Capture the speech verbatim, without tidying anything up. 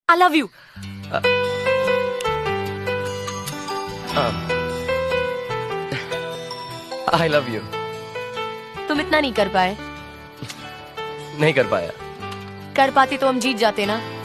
I love you. I love you. तुम इतना नहीं कर पाए। नहीं कर पाया। कर पाते तो हम जीत जाते ना।